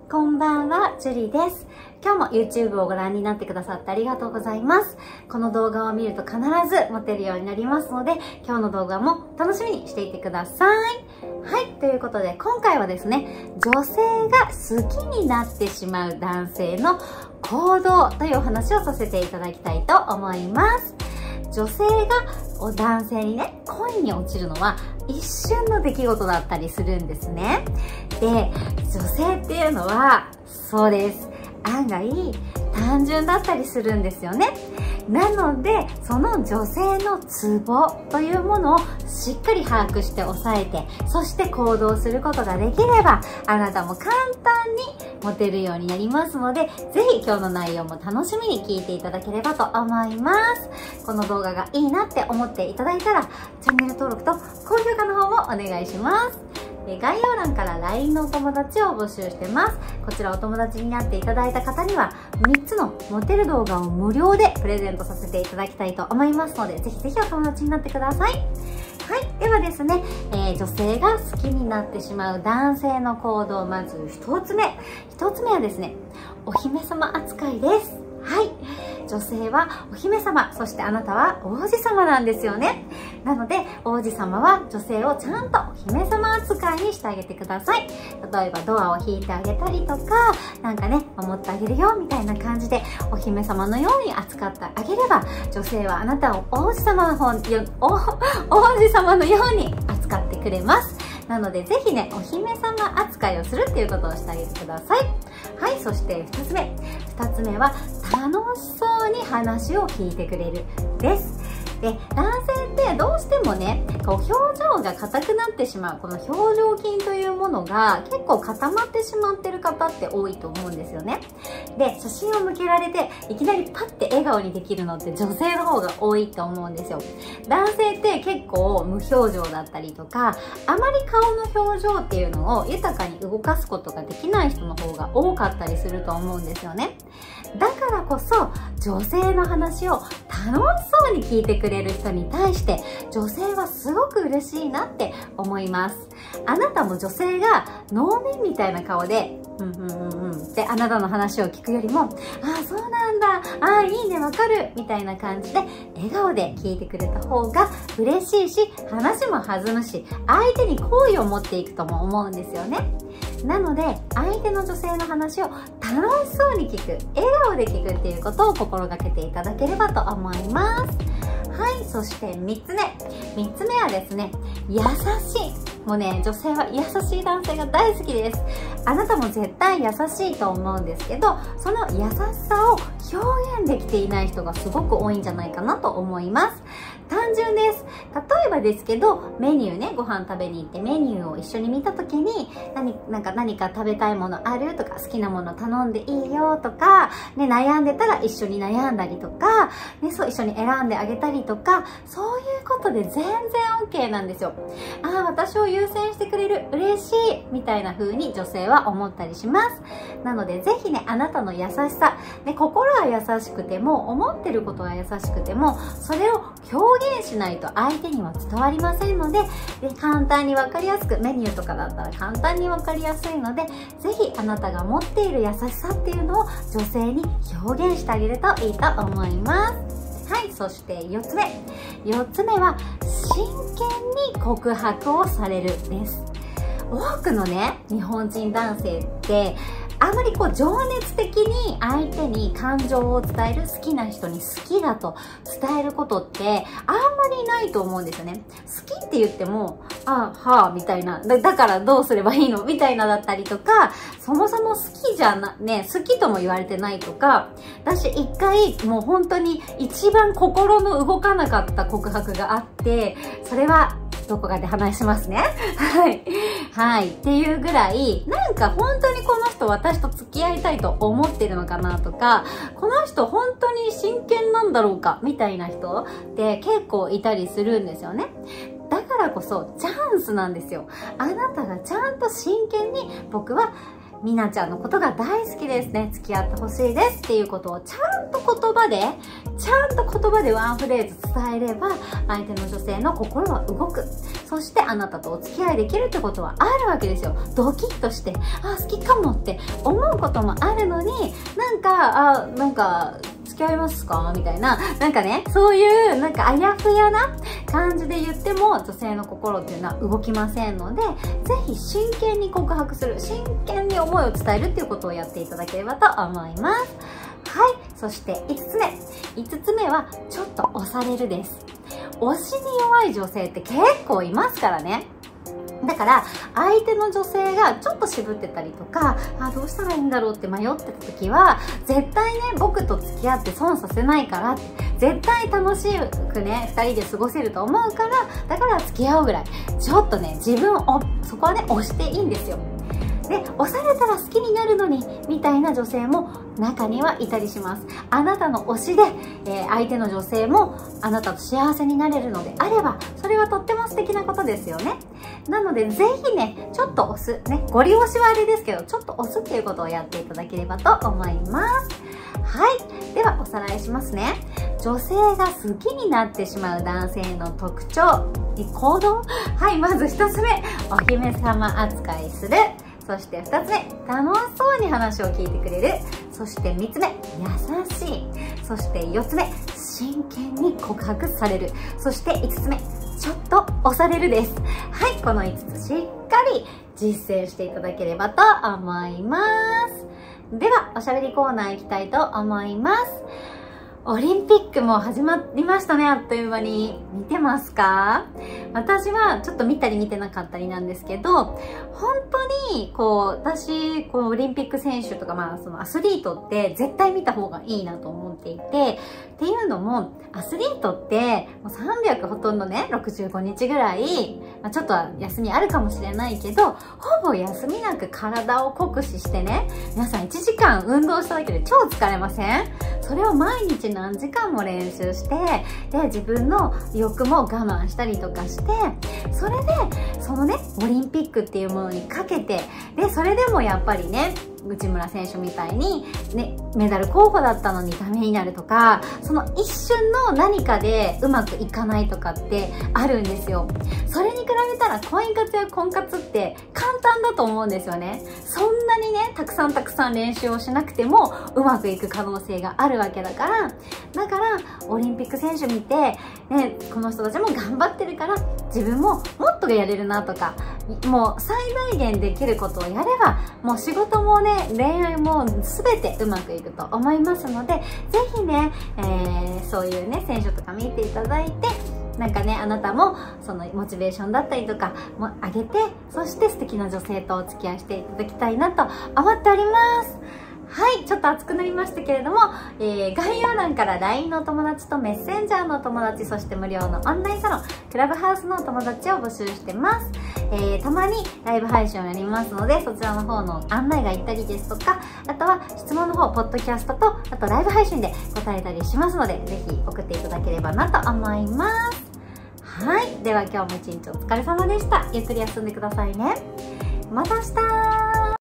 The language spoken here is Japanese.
こんばんは、ジュリです。今日も YouTube をご覧になってくださってありがとうございます。この動画を見ると必ずモテるようになりますので、今日の動画も楽しみにしていてください。はい、ということで今回はですね、女性が好きになってしまう男性の行動というお話をさせていただきたいと思います。女性が男性にね、恋に落ちるのは一瞬の出来事だったりするんですね。で、女性っていうのは、そうです。案外、単純だったりするんですよね。なので、その女性のツボというものをしっかり把握して抑えて、そして行動することができれば、あなたも簡単にモテるようになりますので、ぜひ今日の内容も楽しみに聞いていただければと思います。この動画がいいなって思っていただいたら、チャンネル登録と高評価の方もお願いします。概要欄から LINE のお友達を募集してます。こちらお友達になっていただいた方には3つのモテる動画を無料でプレゼントさせていただきたいと思いますので、ぜひぜひお友達になってください。はい、ではですね、女性が好きになってしまう男性の行動、まず1つ目はですね、お姫様扱いです。はい。女性はお姫様、そしてあなたは王子様なんですよね。なので、王子様は女性をちゃんとお姫様扱いにしてあげてください。例えばドアを引いてあげたりとか、なんかね、守ってあげるよみたいな感じで、お姫様のように扱ってあげれば、女性はあなたを王子様のように扱ってくれます。なので、ぜひね、お姫様扱いをするっていうことをしてあげてください。はい、そして2つ目は、楽しそうに話を聞いてくれるです。で、男性ってどうしてもね、こう表情が硬くなってしまう、この表情筋というものが結構固まってしまってる方って多いと思うんですよね。で、写真を向けられて、いきなりパッて笑顔にできるのって女性の方が多いと思うんですよ。男性って結構無表情だったりとか、あまり顔の表情っていうのを豊かに動かすことができない人の方が多かったりすると思うんですよね。だからこそ、女性の話を楽しそうに聞いてくれる人に対して、女性はすごく嬉しいなって思います。あなたも女性が能面みたいな顔で、ってあなたの話を聞くよりも、ああ、そうなんだ、ああ、いいね、わかる、みたいな感じで、笑顔で聞いてくれた方が嬉しいし、話も弾むし、相手に好意を持っていくとも思うんですよね。なので、相手の女性の話を楽しそうに聞く、笑顔で聞くっていうことを心がけていただければと思います。はい、そして3つ目はですね、優しい。もうね、女性は優しい男性が大好きです。あなたも絶対優しいと思うんですけど、その優しさを表現できていない人がすごく多いんじゃないかなと思います。単純です。例えばですけど、メニューね、ご飯食べに行ってメニューを一緒に見た時に、何か食べたいものあるとか、好きなもの頼んでいいよとか、ね、悩んでたら一緒に悩んだりとか、ね、そう一緒に選んであげたりとか、そういうことで全然 OK なんですよ。ああ、私を優先してくれる、嬉しい、みたいな風に女性は思ったりします。なので、ぜひね、あなたの優しさ、ね、心は優しくても、思ってることは優しくても、それを表現しないと相手には伝わりませんので、簡単に分かりやすく、メニューとかだったら簡単に分かりやすいので、ぜひあなたが持っている優しさっていうのを女性に表現してあげるといいと思います。はい、そして4つ目は、真剣に告白をされるです。多くのね、日本人男性って、あまりこう情熱的に相手に感情を伝える、好きな人に好きだと伝えることってあんまりないと思うんですよね。好きって言っても、ああ、はあ、みたいな。だからどうすればいいのみたいなだったりとか、そもそも好きじゃな、ね、好きとも言われてないとか、私一回もう本当に一番心の動かなかった告白があって、それはどこかで話しますね。はい。はい。っていうぐらい、なんか本当にこの人私と付き合いたいと思ってるのかなとか、この人本当に真剣なんだろうかみたいな人って結構いたりするんですよね。だからこそチャンスなんですよ。あなたがちゃんと真剣に僕はみなちゃんのことが大好きですね。付き合ってほしいですっていうことをちゃんと言葉でワンフレーズ伝えれば、相手の女性の心は動く。そしてあなたとお付き合いできるってことはあるわけですよ。ドキッとして、あ、好きかもって思うこともあるのに、なんか、付き合いますかみたいな、なんかね、そういう、なんかあやふやな感じで言っても、女性の心っていうのは動きませんので、ぜひ真剣に告白する、真剣に思いを伝えるっていうことをやっていただければと思います。はい。そして5つ目。5つ目は、ちょっと押されるです。推しに弱い女性って結構いますからね。だから、相手の女性がちょっと渋ってたりとか、どうしたらいいんだろうって迷ってた時は、絶対ね、僕と付き合って損させないからって、絶対楽しくね、2人で過ごせると思うから、だから付き合うぐらい。ちょっとね、自分を、そこはね、押していいんですよ。で、押されたら好きになるのに、みたいな女性も中にはいたりします。あなたの推しで、相手の女性もあなたと幸せになれるのであれば、それはとっても素敵なことですよね。なので、ぜひね、ちょっと押す。ね、ゴリ押しはあれですけど、ちょっと押すっていうことをやっていただければと思います。はい。では、おさらいしますね。女性が好きになってしまう男性の特徴、行動。はい、まず1つ目、お姫様扱いする。そして2つ目、楽しそうに話を聞いてくれる。そして3つ目、優しい。そして4つ目、真剣に告白される。そして5つ目、ちょっと押されるです。はい、この5つしっかり実践していただければと思います。では、おしゃべりコーナー行きたいと思います。オリンピックも始まりましたね、あっという間に。見てますか？私はちょっと見たり見てなかったりなんですけど、本当に、私、オリンピック選手とか、そのアスリートって絶対見た方がいいなと思っていて、っていうのも、アスリートって、もう300ほとんどね、65日ぐらい、ちょっとは休みあるかもしれないけど、ほぼ休みなく体を酷使してね、皆さん1時間運動しただけで超疲れません？それを毎日何時間も練習して、で、自分の欲も我慢したりとかして、それで、そのね、オリンピックっていうものにかけて、で、それでもやっぱりね、内村選手みたいに、ね、メダル候補だったのにダメになるとか、その一瞬の何かでうまくいかないとかってあるんですよ。それに比べたら婚活や婚活って簡単だと思うんですよね。そんなにね、たくさん練習をしなくてもうまくいく可能性があるわけだから、オリンピック選手見て、ね、この人たちも頑張ってるから、自分ももっとやれるなとか、もう最大限できることをやれば、もう仕事もね、恋愛も全てうまくいくと思いますので、ぜひね、そういうね、選手とか見ていただいて、なんかね、あなたもそのモチベーションだったりとかも上げて、そして素敵な女性とお付き合いしていただきたいなと思っております。はい、ちょっと熱くなりましたけれども、概要欄から LINE のお友達とメッセンジャーのお友達、そして無料のオンラインサロン、クラブハウスのお友達を募集してます。たまにライブ配信をやりますので、そちらの方の案内が行ったりですとか、あとは質問の方、ポッドキャストと、あとライブ配信で答えたりしますので、ぜひ送っていただければなと思います。はい、では今日も一日お疲れ様でした。ゆっくり休んでくださいね。また明日。